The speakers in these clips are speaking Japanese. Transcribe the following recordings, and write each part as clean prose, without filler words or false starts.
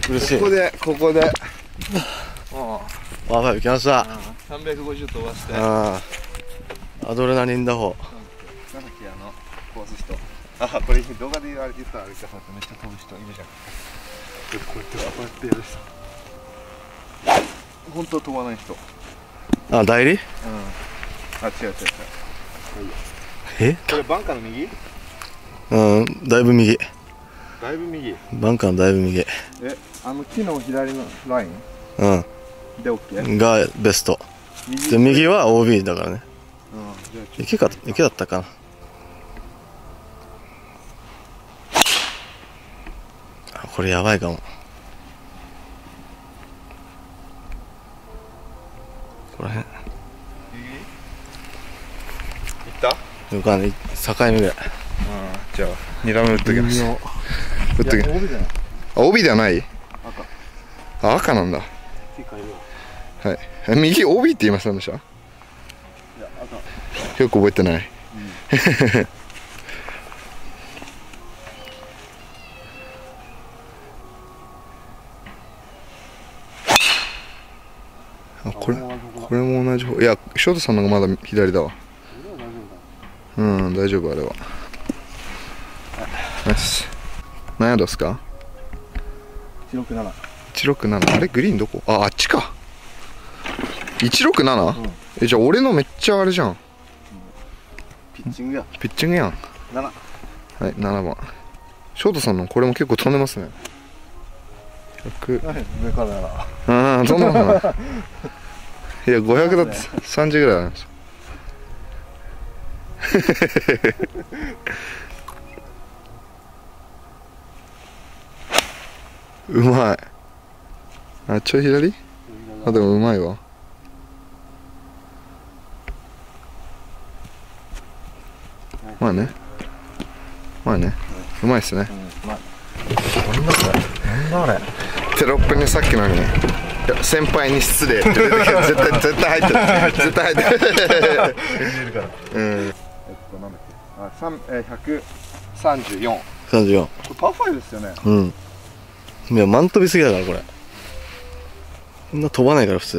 嬉しい。 ここでパー5来ました。 350飛ばして。 アドレナリン打法。 なんだっけ、飛ばす人。これ動画で言ったらあれか、めっちゃ飛ぶ人いるじゃん。こうやってやる人。本当は飛ばない人。 代理？ 違う。これバンカーの右？ だいぶ右。 だいぶ右。 バンカーのだいぶ右。 木の左のライン？で OK？ がベスト。右は OB だからね。池だったかな。これやばいかも。ここら辺。 行った？ わかんない。境目ぐらい。 じゃあ2ラム打っときます。打っときます。帯ではない？赤なんだ。はい。右 OB って言いませんでした？いや、赤。よく覚えてない。これも同じ方。いや、ショートさんのがまだ左だわ。大丈夫あれは。ナイス。何ヤードですか ？167。 167。あれグリーンどこ？あっちか。167？じゃあ俺のめっちゃあれじゃん。 ピッチングやん。 7。はい、7番。ショートさんのこれも結構飛んでますね。100。 上からな。 そんなことない。いや、500だって30ぐらいあります。うまい。ちょい左？でもうまいわ。まあね。うまいっすね。 なんだあれ。 テロップにさっきのに先輩に失礼って出てきて絶対入ってる。絶対入ってる。なんだっけ。134。 34。 これパー5ですよね。 いや、マン飛びすぎだからこれ。こんな飛ばないから普通。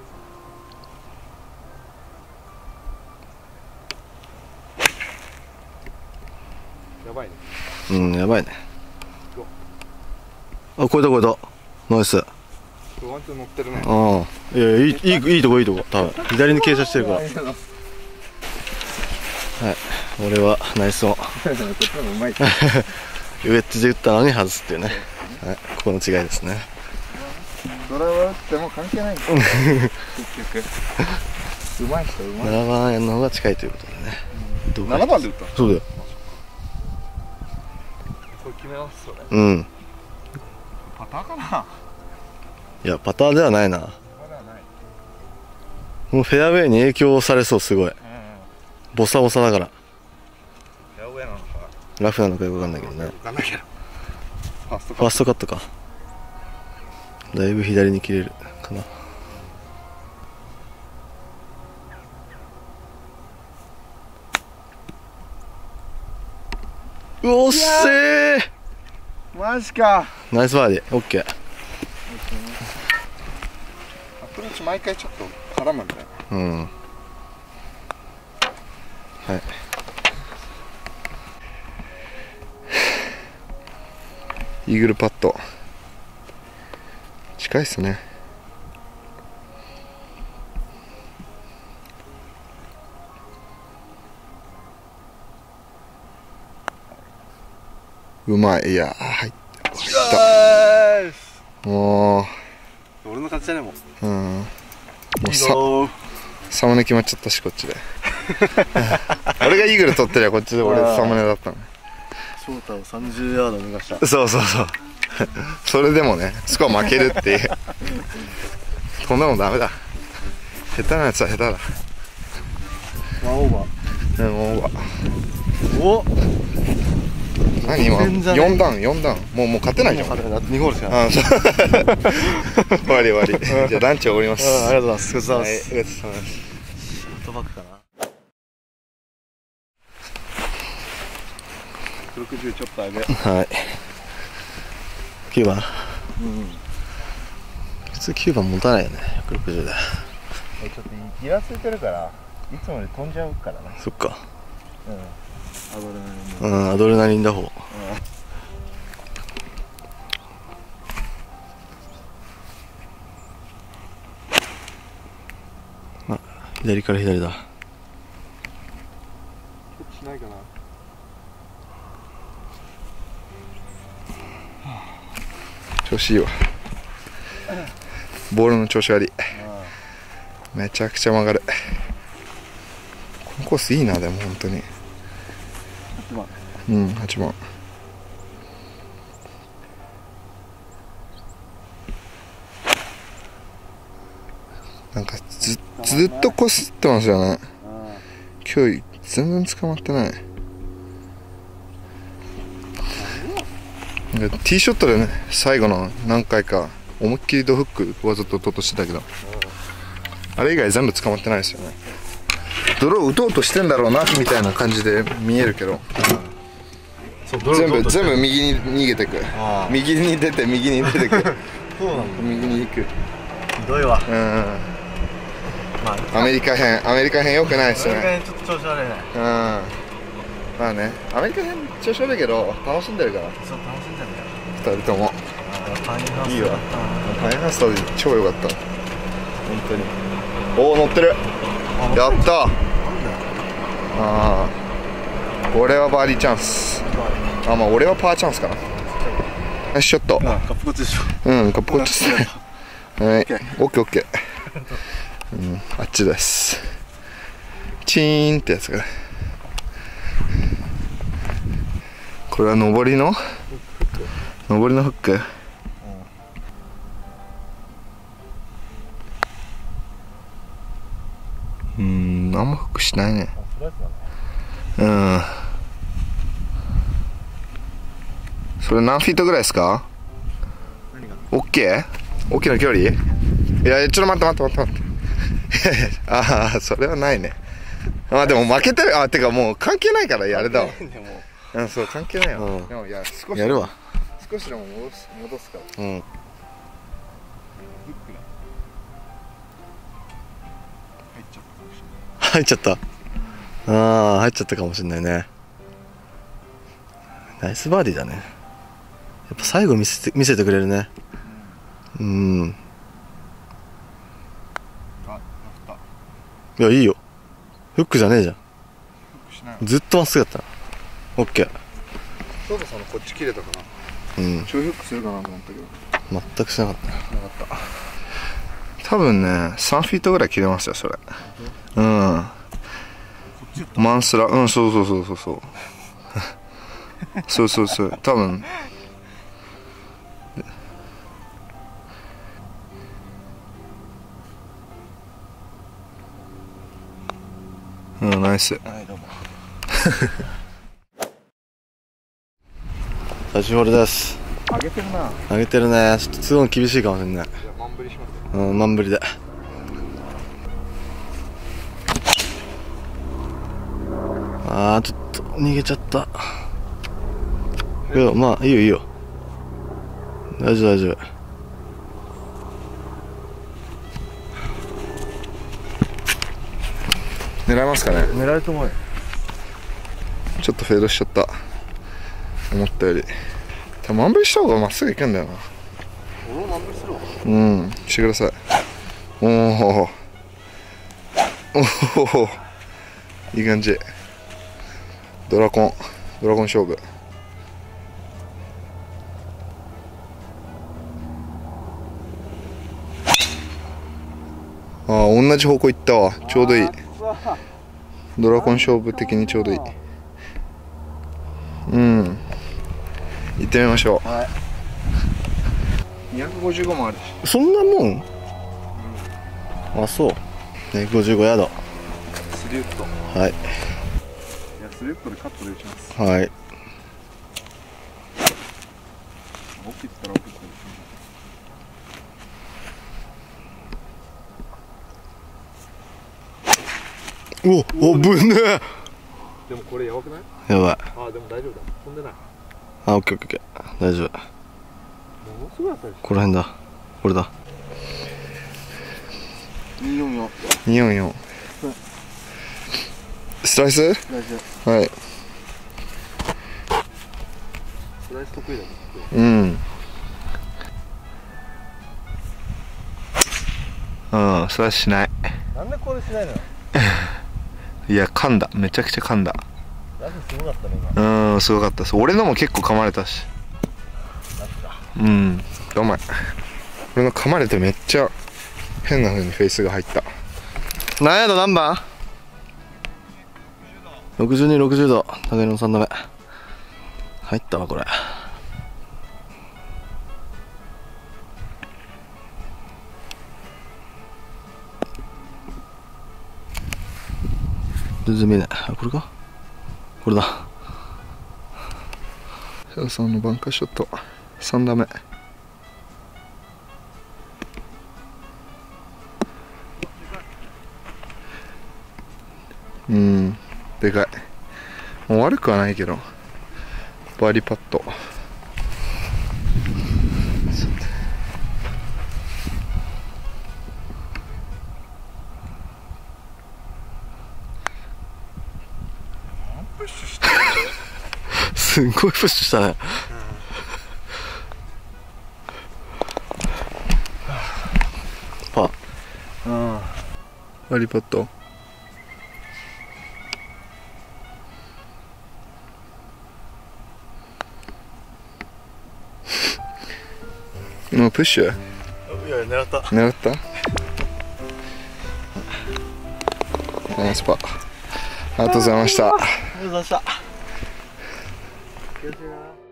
やばいね。 やばいね。超えた。ナイス。 ワンツー乗ってるね。 いや、いいとこ。多分左に傾斜してるから。はい。俺はナイスオン。ウェッジで打ったのに外すっていうね。はい。ここの違いですね。 ドライバー打っても関係ないんだ。結局。うまい人うまい。 7番の方が近いということでね。 7番で打った？ そうだよ。 これ決めますそれ。パターかな。 いや、パターではないな。もうフェアウェイに影響されそう。すごいボサボサだから。 フェアウェイなのかラフなのかよくわかんないけどね。 ファーストカットか。だいぶ左に切れるかな。おっせー。 マジか。 ナイスバーディー。オッケー。 アプローチ毎回ちょっと絡むんだよ。 はい。 イーグルパット近いっすね。うまい。いや入った。もう俺の勝ちだね。もうもうサムネ決まっちゃったし、こっちで。俺がイーグル取ってりゃこっちで俺サムネだったの。 翔太を30ヤード逃した。 そうそれでもね、スコア負けるっていう。こんなのダメだ。下手なやつは下手だ。 ワンオーバー。 オーバー。 お、 何今4段もう勝てないじゃん。 2ホールしかない。 終わりじゃあランチ終わります。 ありがとうございます。 ごちそうさまです。 ショートバックかな。 60ちょっと上げ。 はい。9番。 普通9番持たないよね、160で。 ちょっとギラついてるからいつもより飛んじゃうからね。 そっか。 アドレナリン。 アドレナリンだ方。あ、左から左だ。 しないかな。調子いいわ。ボールの調子悪い。めちゃくちゃ曲がる。このコースいいな。でも本当に8番。8番。なんかずっとこすってますよね。今日全然捕まってない。なんかティーショットでね、最後の何回か思いっきりドフックわざと打とうとしてたけど、あれ以外全部捕まってないですよね。ドロー打とうとしてんだろうなみたいな感じで見えるけど、全部右に逃げてく。右に出て右に出てく。 そうなんだ。 右に行く。 ひどいわ。 アメリカ編良くないですよね。 ちょっと調子悪いね。 まあね、アメリカ編調子悪いけど楽しんでるから。 そう、楽しんでんだよ。 2人ともいいわ。タイガースター超良かった本当に。おお、乗ってる。やった。俺はバーディーチャンス。まあ俺はパーチャンスかな。ナイスショット。 カップコッチでしょ。 カップコッチですね。はい、オッケーオッケー。あっちです。チーンってやつがね。これは上りのフック。あんまフックしないね。それ何フィートぐらいですか？オッケー？大きな距離？いや、ちょっと待って。それはないね。でも負けてる。てかもう関係ないからあれだわ。そう、関係ないわ。でもいや、少しやるわ。 少しでも戻すから。 入っちゃった。入っちゃったかもしれないね。ナイスバーディーだね。やっぱ最後見せてくれるね。いや、いいよ。フックじゃねえじゃん。ずっとまっすぐだった。オッケー。 ソータさんのこっち切れたかな。ちょいフックするかなと思ったけど全くしなかった。 多分ね、3フィートぐらい切れましたよ、それ。マンスラ、そう。そう、多分。ナイス。 はい、どうも。最終ホールです。 上げてるな。 上げてるね。ちょっと2オン厳しいかもしれない。 マンブリしますよ。 マンブリで。ちょっと逃げちゃった。いや、まあいいよ。大丈夫。 狙えますかね。 狙えると思うよ。 ちょっとフェードしちゃった。思ったより。マンブリした方がまっすぐ行くんだよな。 俺もマンブリするわ。 してください。いい感じ。ドラゴン勝負。同じ方向行ったわ。ちょうどいい。ドラゴン勝負的にちょうどいい。行ってみましょう。255もあるし。 そんなもん？そう。55ヤード。 スリウッド。 はい。 いや、スリウッドでカットで打ちます。 はい。 奥行ったら奥行ったら。 ぶねえ。 でもこれやばくない？ やばい。 でも大丈夫だ。飛んでない。 オッケー。大丈夫。 ここら辺だ。これだ。244。 244。スライス？はい。 スライス得意だね。 うん。うん、スライスしない。 なんでこれしないのよ。 いや、噛んだ。めちゃくちゃ噛んだ。 ラフすごかったね、今。 すごかったです。俺のも結構噛まれたし。うん、うまい。俺の噛まれてめっちゃ変な風にフェイスが入った。 何ヤード何番 ?62、60度。竹野の3打目。入ったわ、これ。全然見えない。あ、これかこれだ。 シャさんのバンカーショット。3打目。うん、でかい。もう悪くはないけど、バーディーパット。 すんごいプッシュしたね。パー。 バーディーパット。もうプッシュ？ いや、狙った。 狙った？ナイスパー。ありがとうございました。 ありがとうございました。